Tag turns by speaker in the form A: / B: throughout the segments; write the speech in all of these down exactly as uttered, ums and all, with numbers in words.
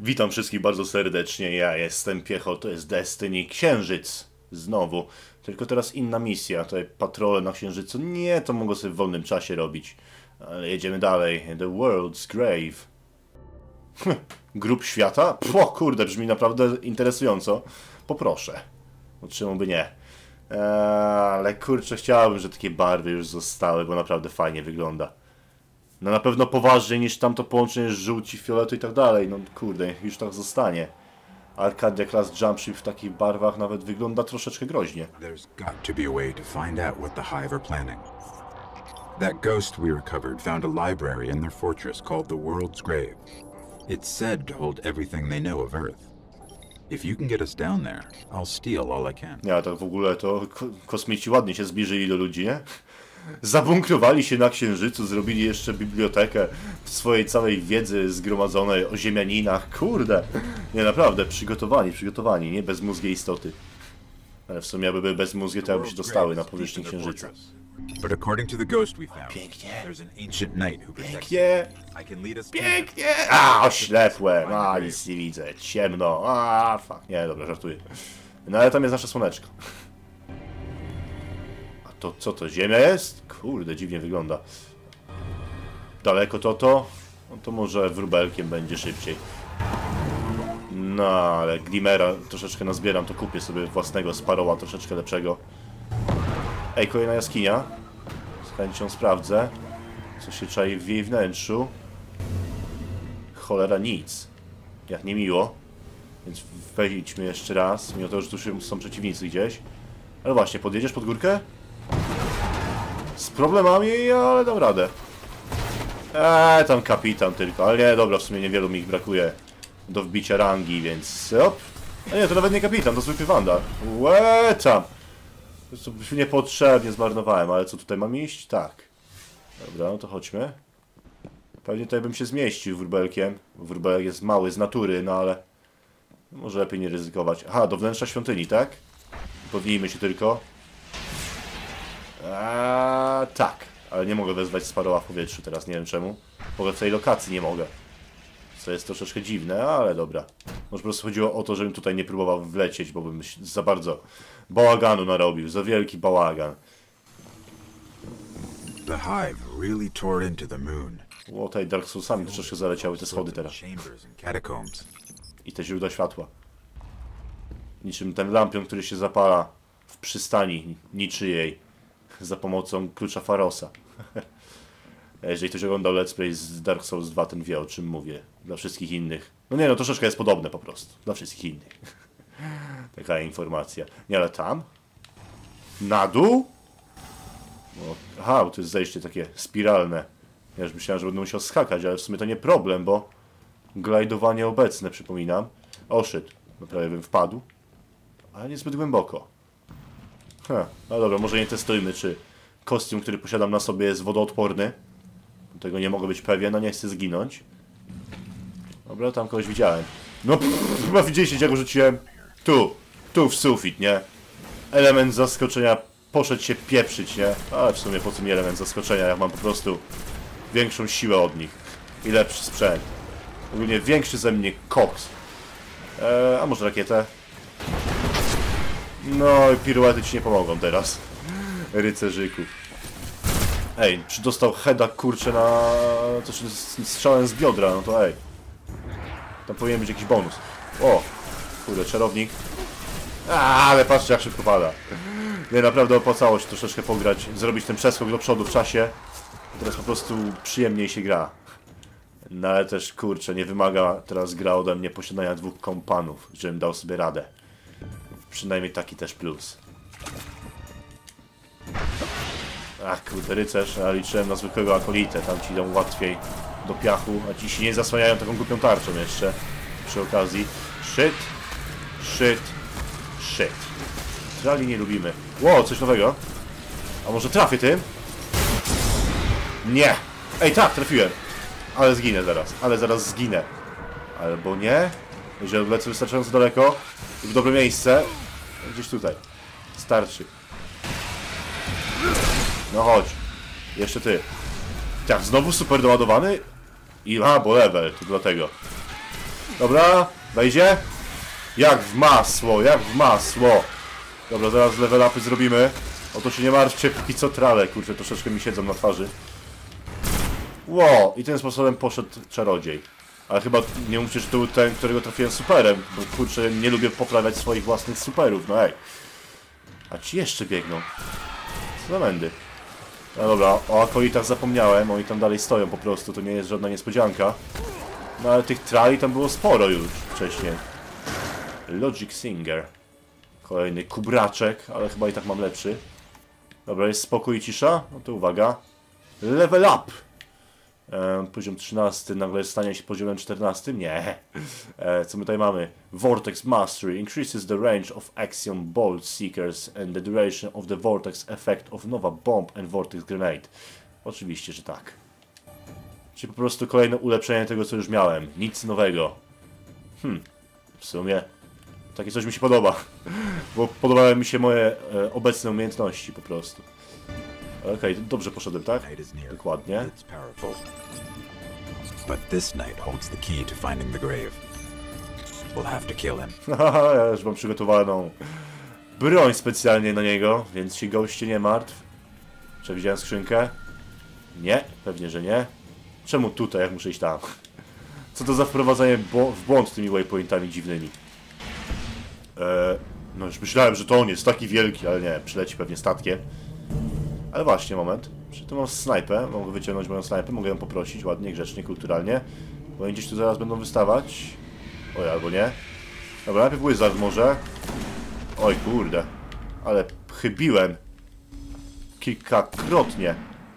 A: Witam wszystkich bardzo serdecznie, ja jestem Piecho, to jest Destiny Księżyc. Znowu. Tylko teraz inna misja, tutaj patrole na Księżycu. Nie, to mogę sobie w wolnym czasie robić. Ale jedziemy dalej. The World's Grave. Grób świata? O kurde, brzmi naprawdę interesująco. Poproszę. No czemu by nie? Eee, ale kurczę, chciałbym, że takie barwy już zostały, bo naprawdę fajnie wygląda. No na pewno poważniej niż tamto połączenie z żółci, fioletu i tak dalej. No kurde, już tak zostanie. Arcadia Class Jumpship w takich barwach nawet wygląda troszeczkę groźnie.
B: There's got to be a way to find out what the Hive are planning. That ghost we recovered found a library in their fortress called the World's Grave. It's said to hold everything they know of Earth. If you can get us down there, I'll steal all I can.
A: Ja tak w ogóle to ko kosmici ładnie się zbliżyli do ludzi, nie? Zabunkrowali się na Księżycu, zrobili jeszcze bibliotekę swojej całej wiedzy zgromadzonej o ziemianinach. Kurde, nie naprawdę, przygotowani, przygotowani, nie bezmózgie istoty. Ale w sumie jakby były bezmózgie, to jakby się dostały na powierzchnię Księżyca.
B: But according to the ghost we found,
A: Pięknie.
B: there's an ancient knight who protects
A: Pięknie,
B: I can lead us
A: pięknie. A, oślepłem, a nic nie widzę, ciemno, a fuck. Nie, dobra, żartuję. No ale tam jest nasze słoneczko. To co to, ziemia jest? Kurde, dziwnie wygląda. Daleko to to? No to może wróbelkiem będzie szybciej. No, ale Glimera troszeczkę nazbieram, to kupię sobie własnego Sparrowa, troszeczkę lepszego. Ej, kolejna jaskinia. Z chęcią sprawdzę, co się czai w jej wnętrzu. Cholera, nic. Jak niemiło. Więc wejdźmy jeszcze raz, mimo to, że tu są przeciwnicy gdzieś. Ale właśnie, podjedziesz pod górkę? Z problemami, ale dam radę. Eee, tam kapitan tylko, ale nie, dobra, w sumie niewielu mi ich brakuje do wbicia rangi, więc op. A nie, to nawet nie kapitan, to zwykły wandal. Łe, tam. To niepotrzebnie zmarnowałem, ale co, tutaj mam iść? Tak. Dobra, no to chodźmy. Pewnie tutaj bym się zmieścił wróbelkiem. Wróbelek jest mały z natury, no ale może lepiej nie ryzykować. Aha, do wnętrza świątyni, tak? Pownijmy się tylko. Eee, tak, ale nie mogę wezwać Sparrowa w powietrzu teraz, nie wiem czemu. Mogę w tej lokacji nie mogę. Co jest troszeczkę dziwne, ale dobra. Może po prostu chodziło o to, żebym tutaj nie próbował wlecieć, bo bym za bardzo bałaganu narobił. Za wielki bałagan.
B: The Hive really tore into the moon.
A: O, tutaj Dark Soulsami troszeczkę zaleciały te schody teraz.
B: Chambers and catacombs.
A: I te źródła światła. Niczym ten lampion, który się zapala w przystani niczyjej. Za pomocą klucza Pharosa. Jeżeli ktoś oglądał Let's Play z Dark Souls dwa, ten wie, o czym mówię. Dla wszystkich innych. No nie, no troszeczkę jest podobne po prostu. Dla wszystkich innych. Taka informacja. Nie, ale tam? Na dół? No, aha, bo to jest zejście takie spiralne. Ja już myślałem, że będę musiał skakać, ale w sumie to nie problem, bo glajdowanie obecne, przypominam. O shit, no prawie bym wpadł. Ale niezbyt głęboko. Ha, no dobra, może nie testujmy, czy kostium, który posiadam na sobie, jest wodoodporny. Tego nie mogę być pewien, no nie chcę zginąć. Dobra, tam kogoś widziałem. No, pff, chyba widzieliście, jak go rzuciłem. Tu, tu w sufit, nie? Element zaskoczenia poszedł się pieprzyć, nie? Ale w sumie po co mi element zaskoczenia, jak mam po prostu większą siłę od nich. I lepszy sprzęt. Ogólnie większy ze mnie koks. Eee, a może rakietę? No i piruety ci nie pomogą teraz. Rycerzyku. Ej, czy dostał heada kurczę na... to czy strzałem z biodra, no to ej. Tam powinien być jakiś bonus. O! Kurde, czarownik. A, ale patrzcie jak szybko pada. Nie, naprawdę opłacało się troszeczkę pograć, zrobić ten przeskok do przodu w czasie. Teraz po prostu przyjemniej się gra. No ale też kurczę, nie wymaga teraz gra ode mnie posiadania dwóch kompanów, żebym dał sobie radę. Przynajmniej taki też plus. Ach kurde, rycerz, a liczyłem na zwykłego akolitę, tam ci idą łatwiej do piachu, a ci się nie zasłaniają taką głupią tarczą jeszcze przy okazji. Shit, shit, shit. Trali nie lubimy. Ło, coś nowego. A może trafię tym? Nie! Ej, tak, trafiłem. Ale zginę zaraz, ale zaraz zginę. Albo nie? Jeżeli odlecę wystarczająco daleko i w dobre miejsce. Gdzieś tutaj. Starczy. No chodź. Jeszcze ty. Tak, znowu super doładowany? I a, bo level, to dlatego. Dobra, wejdzie. Jak w masło, jak w masło. Dobra, zaraz level upy zrobimy. O to się nie martwcie, póki co trale, kurczę, troszeczkę mi siedzą na twarzy. Ło, i tym sposobem poszedł czarodziej. Ale chyba nie mówcie, że to był ten, którego trafiłem superem, bo kurczę, nie lubię poprawiać swoich własnych superów, no ej. A ci jeszcze biegną. Co za mędy. No dobra, o akolitach zapomniałem, oni tam dalej stoją po prostu, to nie jest żadna niespodzianka. No ale tych trali tam było sporo już wcześniej. Logic Singer. Kolejny kubraczek, ale chyba i tak mam lepszy. Dobra, jest spokój i cisza? No to uwaga. Level up! E, poziom trzynasty nagle stanie się poziomem czternastym? Nie. E, co my tutaj mamy? Vortex Mastery increases the range of Axiom Bolt Seekers and the duration of the Vortex effect of Nova Bomb and Vortex Grenade. Oczywiście, że tak. Czyli po prostu kolejne ulepszenie tego, co już miałem. Nic nowego. Hmm. W sumie takie coś mi się podoba. Bo podobały mi się moje e, obecne umiejętności po prostu. Okej, okay, dobrze poszedłem, tak? Dokładnie.
B: But this knight holds the key to finding the grave. We'll have to kill him.
A: Haha, ja już mam przygotowaną broń specjalnie na niego, więc się goście nie martw. Czy widziałem skrzynkę? Nie, pewnie, że nie. Czemu tutaj, jak muszę iść tam? Co to za wprowadzanie w błąd tymi waypointami dziwnymi? Eee, no już myślałem, że to on jest taki wielki, ale nie, przyleci pewnie statkiem. Ale właśnie, moment. Przy tym mam snajpę, mogę wyciągnąć moją snajpę, mogę ją poprosić ładnie, grzecznie, kulturalnie. Bo oni gdzieś tu zaraz będą wystawać. Oj, albo nie. Dobra, najpierw Wizard może. Oj, kurde. Ale chybiłem. Kilkakrotnie.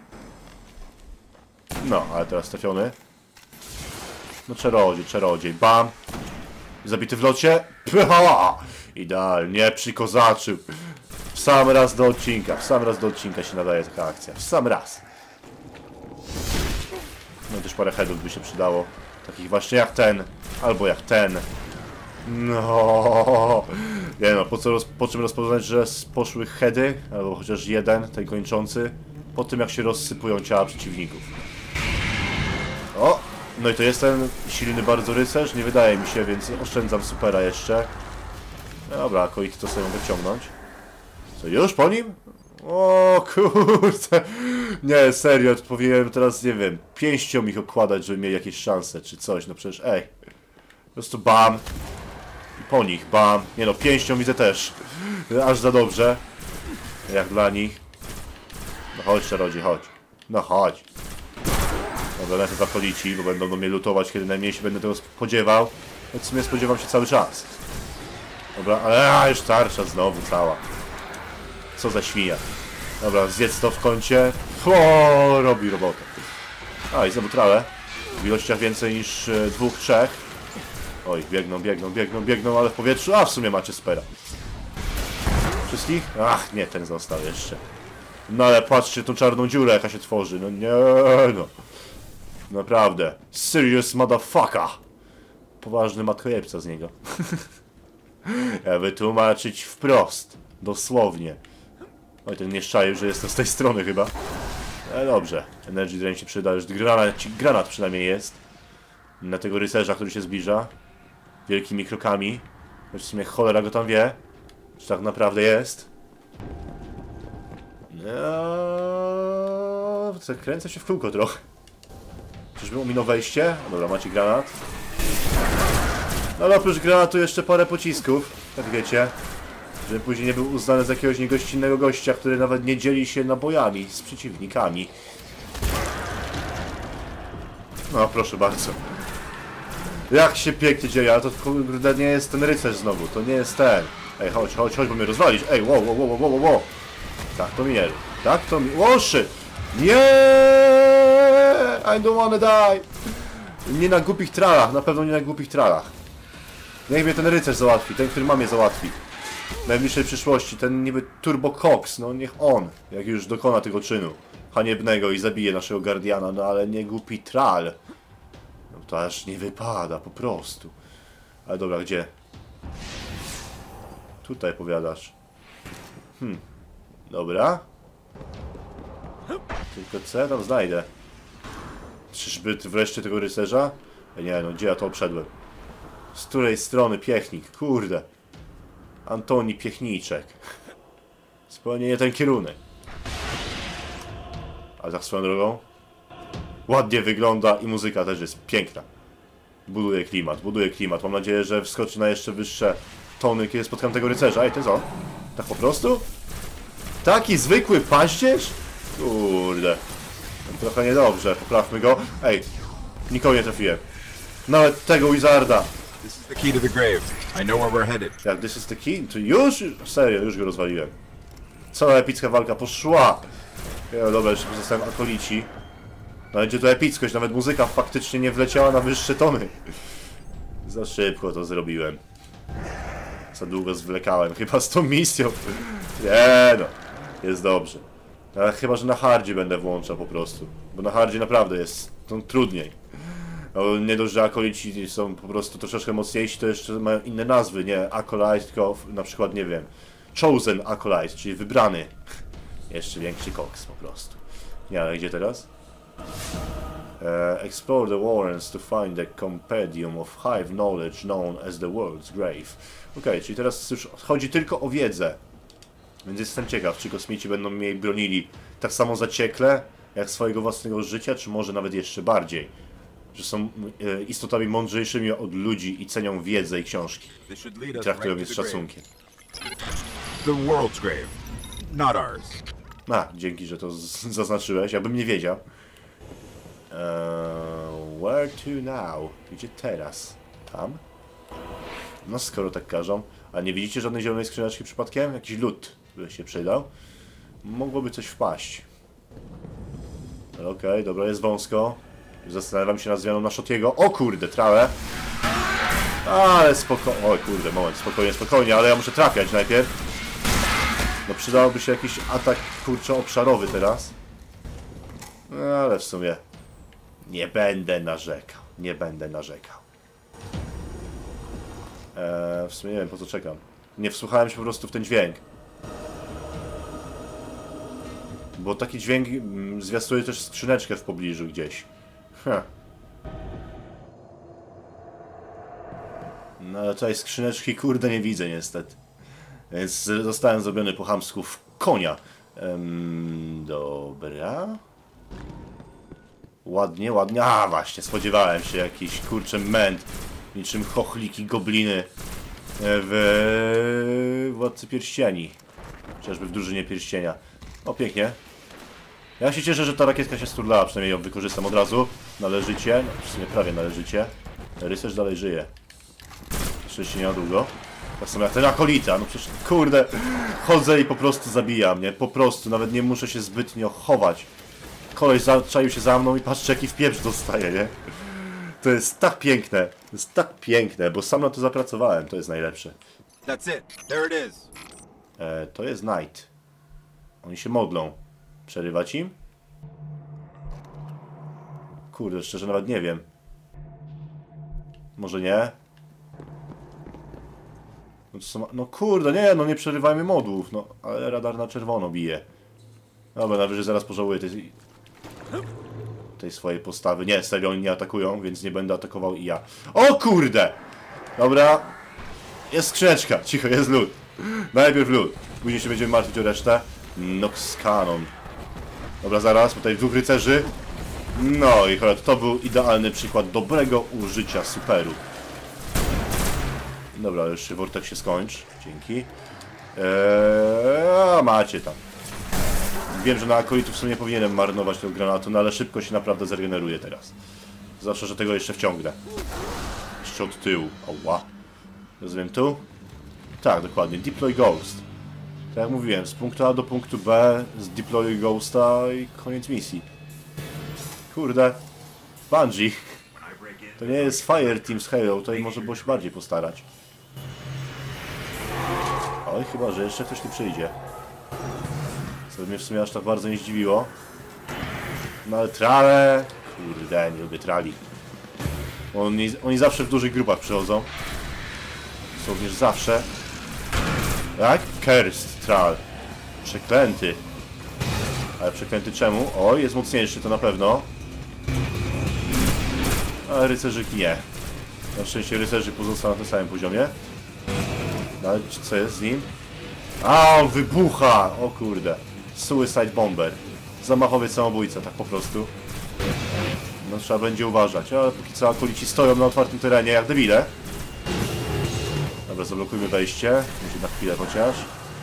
A: No, ale teraz trafiony. No, czarodziej, czarodziej. Bam! Zabity w locie. Pha! Idealnie, przykozaczył. W sam raz do odcinka, w sam raz do odcinka się nadaje taka akcja. W sam raz. No też parę headów by się przydało. Takich właśnie jak ten, albo jak ten. No. Nie no, po, co, po czym rozpoznać, że poszły heady, albo chociaż jeden, ten kończący, po tym jak się rozsypują ciała przeciwników. O! No i to jest ten silny bardzo rycerz, nie wydaje mi się, więc oszczędzam supera jeszcze. Dobra, koit to sobie wyciągnąć. Co, już po nim? O kurde. Nie, serio, powinienem teraz, nie wiem, pięścią ich okładać, żeby mieli jakieś szanse, czy coś, no przecież, ej. Po prostu bam. I po nich, bam. Nie no, pięścią widzę też. Aż za dobrze. Jak dla nich. No chodź, czarodziej, chodź. No chodź. Dobra, lecę za polici, bo będą do mnie lutować, kiedy najmniej się będę tego spodziewał. No w sumie spodziewam się cały czas. Dobra, ale a, już tarcza znowu cała. Co za świnia. Dobra, zjedz to w kącie. O, robi robotę. A, i znowu trale. W ilościach więcej niż e, dwóch, trzech. Oj, biegną, biegną, biegną, biegną, ale w powietrzu. A, w sumie macie spera. Wszystkich? Ach, nie, ten został jeszcze. No ale patrzcie tą czarną dziurę, jaka się tworzy. No nie, no. Naprawdę. Serious motherfucker. Poważny matkojebca z niego. Ja wytłumaczyć wprost. Dosłownie. Oj, ten nie szczaił, że jestem z tej strony chyba. Ale dobrze. Energy Drain się przyda. Już granat, granat przynajmniej jest. Na tego rycerza, który się zbliża. Wielkimi krokami. Choć w sumie cholera go tam wie. Czy tak naprawdę jest. No, kręcę się w kółko trochę. Czyżby ominął wejście? Dobra, macie granat. No ale oprócz granatu jeszcze parę pocisków. Tak wiecie. Żeby później nie był uznany za jakiegoś niegościnnego gościa, który nawet nie dzieli się nabojami z przeciwnikami. No proszę bardzo. Jak się pięknie dzieje, ale to kurde nie jest ten rycerz znowu, to nie jest ten. Ej, chodź, chodź, chodź, bo mnie rozwalisz. Ej, wow, wow, wow, wow, wow. Tak to mi nie. Tak to mi... O, shit! Nie! I don't wanna die! Nie na głupich tralach, na pewno nie na głupich tralach. Niech mnie ten rycerz załatwi, ten, który mamie załatwi. W najbliższej przyszłości, ten niby Turbo Cox, no niech on, jak już dokona tego czynu haniebnego i zabije naszego Guardiana, no ale nie głupi tral. No to aż nie wypada, po prostu. Ale dobra, gdzie? Tutaj powiadasz. Hmm. Dobra. Tylko co ja tam znajdę? Czyżby wreszcie tego rycerza? Nie no, gdzie ja to obszedłem? Z której strony Piechnik? Kurde. Antoni Piechniczek. Zupełnie nie ten kierunek. Ale tak swoją drogą. Ładnie wygląda i muzyka też jest piękna. Buduje klimat, buduje klimat. Mam nadzieję, że wskoczy na jeszcze wyższe tony, kiedy spotkam tego rycerza. Ej, ty co? Tak po prostu? Taki zwykły paździerz? Kurde. Trochę niedobrze, poprawmy go. Ej, nikogo nie trafiłem. Nawet tego Wizarda.
B: This is the key to the grave. I know where we're headed.
A: Jak this is the key? To już? Serio, już go rozwaliłem. Cała epicka walka poszła. Ja, dobra, jeszcze pozostałem akolici. No będzie to epickość, nawet muzyka faktycznie nie wleciała na wyższe tony. Za szybko to zrobiłem. Za długo zwlekałem, chyba z tą misją. Nie no, jest dobrze. Ale chyba, że na hardzie będę włączał po prostu. Bo na hardzie naprawdę jest to trudniej. No, nie dość, że akolici są po prostu troszeczkę mocniejsi, to jeszcze mają inne nazwy, nie Acolyte, tylko na przykład, nie wiem, Chosen Acolyte, czyli wybrany. Jeszcze większy koks po prostu. Nie, ale gdzie teraz? Uh, explore the warrens to find a compendium of hive knowledge known as the World's Grave. Ok, czyli teraz już chodzi tylko o wiedzę. Więc jestem ciekaw, czy kosmici będą mnie bronili tak samo zaciekle, jak swojego własnego życia, czy może nawet jeszcze bardziej. Że są e, istotami mądrzejszymi od ludzi i cenią wiedzę i książki. I traktują je z szacunkiem.
B: The World's Grave, not ours.
A: A, dzięki, że to zaznaczyłeś, jakbym nie wiedział. Uh, where to now? Gdzie teraz? Tam? No skoro tak każą. A nie widzicie żadnej zielonej skrzyneczki przypadkiem? Jakiś lód by się przydał. Mogłoby coś wpaść. Okej, okay, dobra, jest wąsko. Zastanawiam się nad zmianą na Shotiego. O kurde, trawę. Ale spokojnie. O kurde, moment, spokojnie, spokojnie, ale ja muszę trafiać najpierw. No przydałoby się jakiś atak, kurczę, obszarowy teraz. No, ale w sumie nie będę narzekał. Nie będę narzekał. Eee, w sumie nie wiem, po co czekam. Nie wsłuchałem się po prostu w ten dźwięk. Bo taki dźwięk mm, zwiastuje też skrzyneczkę w pobliżu gdzieś. Huh. No ale tutaj skrzyneczki, kurde, nie widzę niestety. Więc zostałem zrobiony po chamsku w konia. Ehm, dobra. Ładnie, ładnie. A właśnie, spodziewałem się jakiś, kurczę, męt. Niczym chochliki, gobliny w Władcy Pierścieni. Chociażby w Drużynie Pierścienia. O, pięknie. Ja się cieszę, że ta rakietka się sturlała, przynajmniej ją wykorzystam od razu. Należycie, no, w sumie prawie należycie. Rycerz dalej żyje. Szczęście nie na długo. Tak samo jak ten akolita, no przecież, kurde, chodzę i po prostu zabija mnie, po prostu, nawet nie muszę się zbytnio chować. Koleś zaczaił się za mną i patrzcie, jaki wpieprz dostaje, nie? To jest tak piękne, to jest tak piękne, bo sam na to zapracowałem, to jest najlepsze.
B: That's it. There it is.
A: E, to jest Knight. Oni się modlą. Przerywać im? Kurde, szczerze nawet nie wiem. Może nie? No, to są... no kurde, nie, no nie przerywajmy modłów, no, ale radar na czerwono bije. Dobra, najwyżej zaraz pożałuję tej... tej swojej postawy. Nie, serio, oni nie atakują, więc nie będę atakował i ja. O kurde! Dobra. Jest skrzyneczka, cicho, jest lód. Najpierw lód. Później się będziemy martwić o resztę. Nox Cannon. Dobra, zaraz, tutaj dwóch rycerzy. No i cholera, to był idealny przykład dobrego użycia superu. Dobra, już się Vortex się skończy. Dzięki. Eee, a macie tam. Wiem, że na akolitów w sumie nie powinienem marnować tego granatu, no ale szybko się naprawdę zregeneruje teraz. Zawsze, że tego jeszcze wciągnę. Jeszcze od tyłu. Oła. Rozumiem tu? Tak, dokładnie. Deploy Ghost. Tak jak mówiłem, z punktu A do punktu B, z Deploy Ghosta i koniec misji. Kurde. Bungie. To nie jest Fire Team z Halo, tutaj może było się bardziej postarać. Oj, chyba, że jeszcze ktoś tu przyjdzie. Co mnie w sumie aż tak bardzo nie zdziwiło. No ale trale... Kurde, nie lubię trali. Oni, oni zawsze w dużych grupach przychodzą. Są również zawsze. Tak? Cursed Tral. Przeklęty. Ale przeklęty czemu? O, jest mocniejszy, to na pewno. Ale rycerzyki nie. Na szczęście rycerzy pozostał na tym samym poziomie. No ale co jest z nim? A, on wybucha! O kurde. Suicide Bomber. Zamachowiec samobójca, tak po prostu. No trzeba będzie uważać, ale póki co akolici stoją na otwartym terenie jak debile. Dobra, zablokujmy wejście. Może na chwilę chociaż.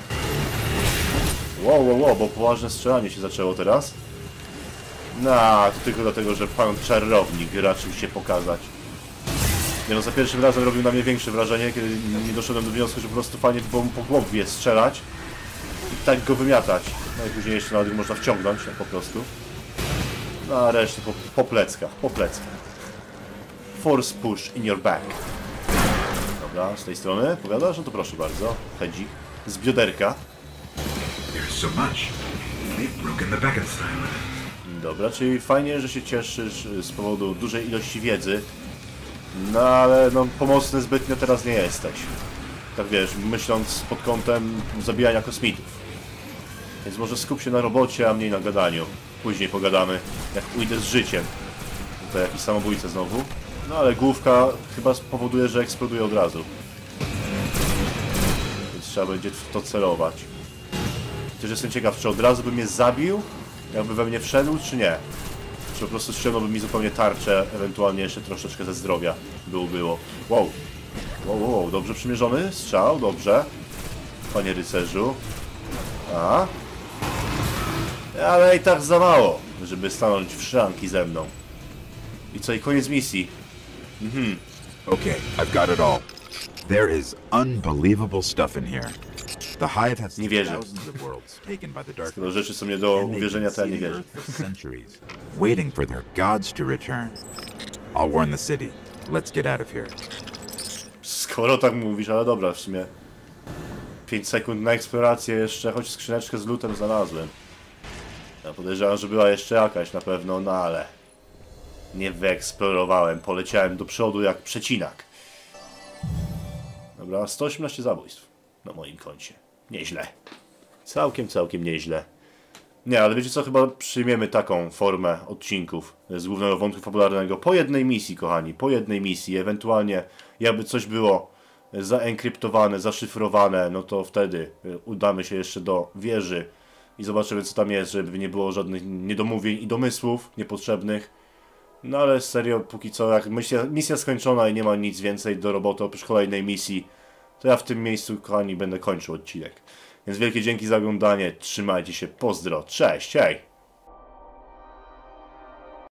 A: Wow, wow, wow, bo poważne strzelanie się zaczęło teraz. No, to tylko dlatego, że pan czarownik raczył się pokazać. Nie no, za pierwszym razem robił na mnie większe wrażenie, kiedy nie doszedłem do wniosku, że po prostu fajnie by było mu po głowie strzelać i tak go wymiatać. No i później jeszcze nawet można wciągnąć, tak po prostu. No a resztę po, po pleckach, po pleckach. Force push in your back. Dobra, z tej strony powiadasz? No to proszę bardzo. Hedzik. Z bioderka.
C: There's so much. They've broken the Bekenstein.
A: Dobra, czyli fajnie, że się cieszysz z powodu dużej ilości wiedzy. No ale no pomocny zbytnio teraz nie jesteś. Tak wiesz, myśląc pod kątem zabijania kosmitów. Więc może skup się na robocie, a mniej na gadaniu. Później pogadamy, jak ujdę z życiem. To jakiś samobójca znowu. No ale główka chyba spowoduje, że eksploduje od razu. Więc trzeba będzie w to celować. Też jestem ciekaw, czy od razu by mnie zabił, jakby we mnie wszedł, czy nie. Czy po prostu ściągnąłby mi zupełnie tarczę, ewentualnie jeszcze troszeczkę ze zdrowia by było. Wow. Wow, wow, wow. Dobrze przymierzony strzał, dobrze. Panie rycerzu. A. Ale i tak za mało, żeby stanąć w szranki ze mną. I co, i koniec misji. Mhm.
B: Okay, I've got it all. There is unbelievable stuff in here. The Hive has
A: Nie wierzę.
B: thousands of worlds taken by the Dark
A: Skoro rzeczy są nie do
B: and they've
A: uwierzenia,
B: been
A: to ja nie
B: seeding
A: wierzę.
B: Earth for centuries, waiting for their gods to return. I'll warn the city. Let's get out of here.
A: Skoro tak mówisz, ale dobra, w sumie pięć sekund na eksplorację jeszcze, choć skrzyneczkę z lootem znalazłem. Ja podejrzewam, że była jeszcze jakaś na pewno, no ale nie wyeksplorowałem, poleciałem do przodu jak przecinak. Dobra, sto osiemnaście zabójstw na moim koncie. Nieźle. Całkiem, całkiem nieźle. Nie, ale wiecie co, chyba przyjmiemy taką formę odcinków z głównego wątku fabularnego. Po jednej misji, kochani, po jednej misji. Ewentualnie, jakby coś było zaenkryptowane, zaszyfrowane, no to wtedy udamy się jeszcze do wieży i zobaczymy, co tam jest, żeby nie było żadnych niedomówień i domysłów niepotrzebnych. No ale serio, póki co, jak misja, misja skończona i nie ma nic więcej do roboty oprócz kolejnej misji, to ja w tym miejscu, kochani, będę kończył odcinek. Więc wielkie dzięki za oglądanie, trzymajcie się, pozdro, cześć, hej!